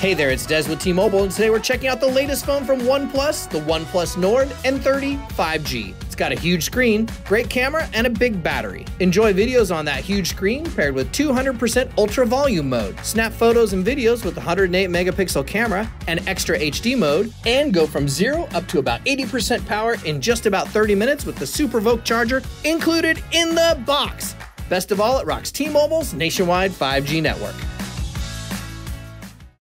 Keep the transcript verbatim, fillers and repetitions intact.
Hey there, it's Des with T-Mobile, and today we're checking out the latest phone from OnePlus, the OnePlus Nord N thirty five G. It's got a huge screen, great camera, and a big battery. Enjoy videos on that huge screen paired with two hundred percent ultra volume mode. Snap photos and videos with the one hundred eight megapixel camera and extra H D mode, and go from zero up to about eighty percent power in just about thirty minutes with the SuperVoke charger included in the box. Best of all, it rocks T-Mobile's nationwide five G network.